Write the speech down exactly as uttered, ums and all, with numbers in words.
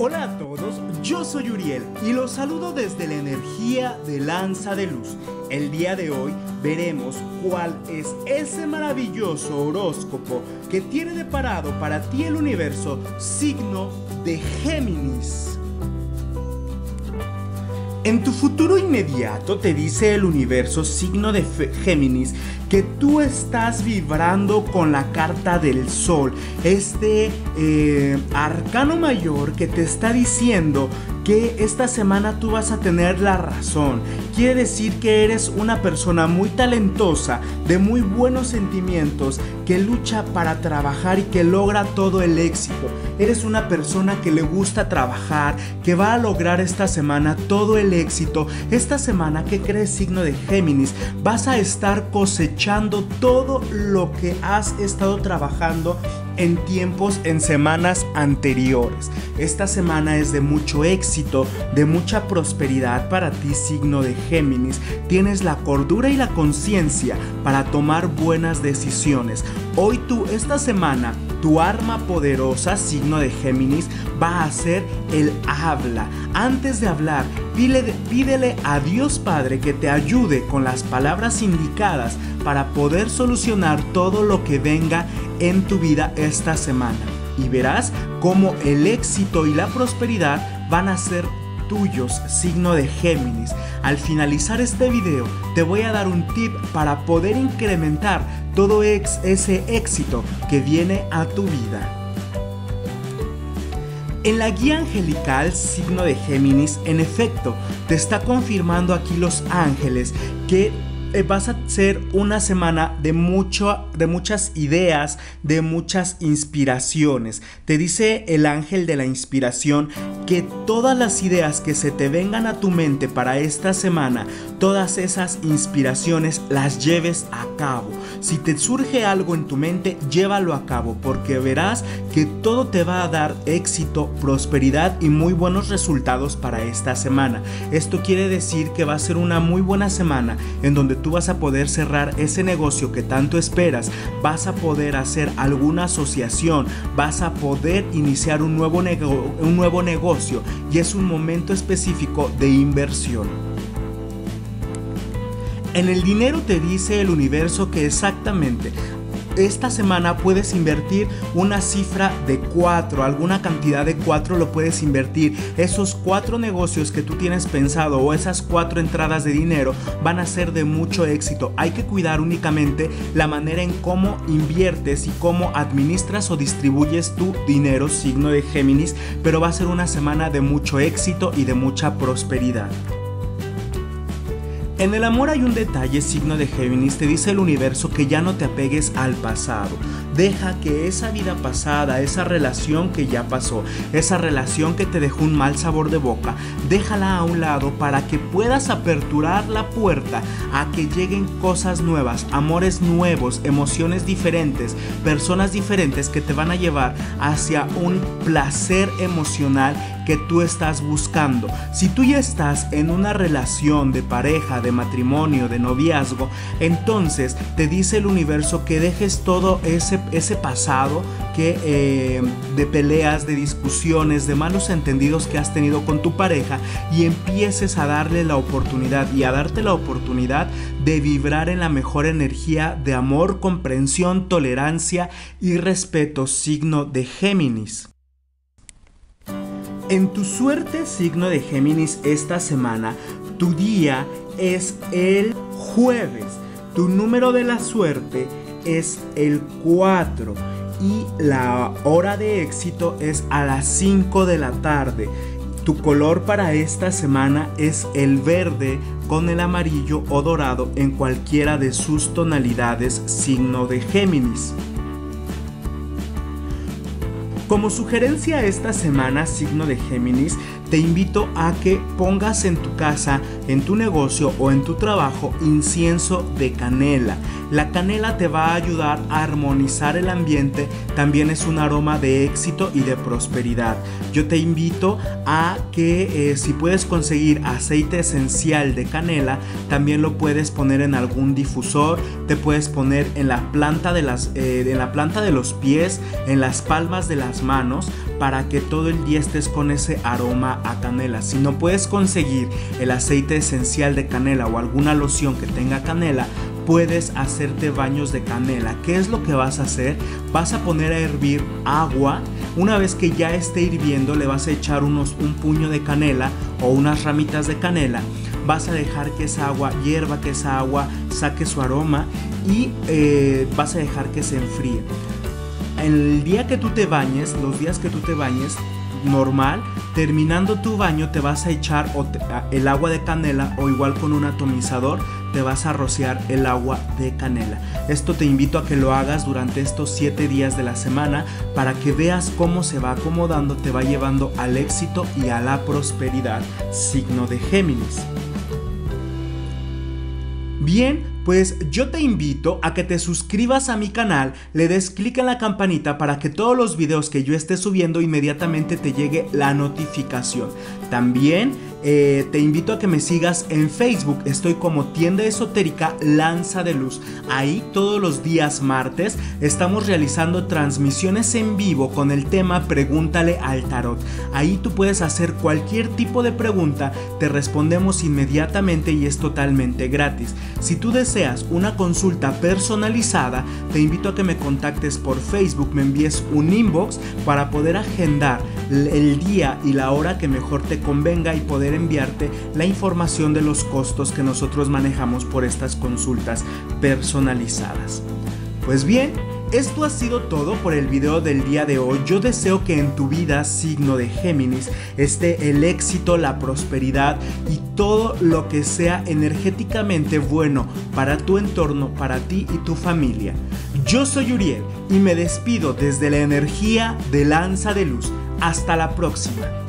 Hola a todos, yo soy Uriel y los saludo desde la energía de Lanza de Luz. El día de hoy veremos cuál es ese maravilloso horóscopo que tiene deparado para ti el universo signo de Géminis. En tu futuro inmediato te dice el universo signo de Géminis que tú estás vibrando con la carta del sol, este eh, arcano mayor que te está diciendo que esta semana tú vas a tener la razón. Quiere decir que eres una persona muy talentosa, de muy buenos sentimientos, que lucha para trabajar y que logra todo el éxito. Eres una persona que le gusta trabajar, que va a lograr esta semana todo el éxito. Esta semana, ¿qué crees, signo de Géminis? Vas a estar cosechando todo lo que has estado trabajando en tiempos, en semanas anteriores. Esta semana es de mucho éxito, de mucha prosperidad para ti, signo de Géminis. Tienes la cordura y la conciencia para tomar buenas decisiones. Hoy tú, esta semana, tu arma poderosa, signo de Géminis, va a ser el habla. Antes de hablar, pídele, pídele a Dios Padre que te ayude con las palabras indicadas para poder solucionar todo lo que venga en tu vida esta semana. Y verás cómo el éxito y la prosperidad van a ser tuyos, signo de Géminis. Al finalizar este video te voy a dar un tip para poder incrementar todo ex, ese éxito que viene a tu vida. En la guía angelical, signo de Géminis, en efecto, te está confirmando aquí los ángeles que vas a ser una semana de, mucho, de muchas ideas, de muchas inspiraciones. Te dice el ángel de la inspiración que todas las ideas que se te vengan a tu mente para esta semana, todas esas inspiraciones las lleves a cabo. Si te surge algo en tu mente, llévalo a cabo, porque verás que todo te va a dar éxito, prosperidad y muy buenos resultados para esta semana. Esto quiere decir que va a ser una muy buena semana en donde tú vas a poder cerrar ese negocio que tanto esperas, vas a poder hacer alguna asociación, vas a poder iniciar un nuevo, nego- un nuevo negocio y es un momento específico de inversión. En el dinero te dice el universo que exactamente esta semana puedes invertir una cifra de cuatro, alguna cantidad de cuatro lo puedes invertir. Esos cuatro negocios que tú tienes pensado o esas cuatro entradas de dinero van a ser de mucho éxito. Hay que cuidar únicamente la manera en cómo inviertes y cómo administras o distribuyes tu dinero, signo de Géminis, pero va a ser una semana de mucho éxito y de mucha prosperidad. En el amor hay un detalle, signo de Géminis, te dice el universo que ya no te apegues al pasado. Deja que esa vida pasada, esa relación que ya pasó, esa relación que te dejó un mal sabor de boca, déjala a un lado para que puedas aperturar la puerta a que lleguen cosas nuevas, amores nuevos, emociones diferentes, personas diferentes que te van a llevar hacia un placer emocional que tú estás buscando. Si tú ya estás en una relación de pareja, de matrimonio, de noviazgo, entonces te dice el universo que dejes todo ese, ese pasado que, eh, de peleas, de discusiones, de malos entendidos que has tenido con tu pareja y empieces a darle la oportunidad y a darte la oportunidad de vibrar en la mejor energía de amor, comprensión, tolerancia y respeto, signo de Géminis. En tu suerte, signo de Géminis, esta semana, tu día es el jueves. Tu número de la suerte es el cuatro y la hora de éxito es a las cinco de la tarde. Tu color para esta semana es el verde con el amarillo o dorado en cualquiera de sus tonalidades, signo de Géminis. Como sugerencia esta semana, signo de Géminis, te invito a que pongas en tu casa, en tu negocio o en tu trabajo incienso de canela. La canela te va a ayudar a armonizar el ambiente, también es un aroma de éxito y de prosperidad. Yo te invito a que eh, si puedes conseguir aceite esencial de canela, también lo puedes poner en algún difusor, te puedes poner en la planta de las, eh, en la planta de los pies, en las palmas de las manos, para que todo el día estés con ese aroma a canela. Si no puedes conseguir el aceite esencial de canela o alguna loción que tenga canela, puedes hacerte baños de canela. ¿Qué es lo que vas a hacer? Vas a poner a hervir agua. Una vez que ya esté hirviendo, le vas a echar unos, un puño de canela o unas ramitas de canela. Vas a dejar que esa agua hierva, que esa agua saque su aroma y eh, vas a dejar que se enfríe. El día que tú te bañes, los días que tú te bañes, normal, terminando tu baño te vas a echar o te, el agua de canela, o igual con un atomizador te vas a rociar el agua de canela. Esto te invito a que lo hagas durante estos siete días de la semana para que veas cómo se va acomodando, te va llevando al éxito y a la prosperidad, signo de Géminis. Bien, pues yo te invito a que te suscribas a mi canal, le des clic en la campanita para que todos los videos que yo esté subiendo inmediatamente te llegue la notificación. También eh, te invito a que me sigas en Facebook, estoy como Tienda Esotérica Lanza de Luz. Ahí todos los días martes estamos realizando transmisiones en vivo con el tema Pregúntale al Tarot. Ahí tú puedes hacer cualquier tipo de pregunta, te respondemos inmediatamente y es totalmente gratis. Si tú deseas una consulta personalizada, te invito a que me contactes por Facebook, me envíes un inbox para poder agendar el día y la hora que mejor te convenga y poder enviarte la información de los costos que nosotros manejamos por estas consultas personalizadas. Pues bien, esto ha sido todo por el video del día de hoy. Yo deseo que en tu vida, signo de Géminis, esté el éxito, la prosperidad y todo lo que sea energéticamente bueno para tu entorno, para ti y tu familia. Yo soy Uriel y me despido desde la energía de Lanza de Luz. Hasta la próxima.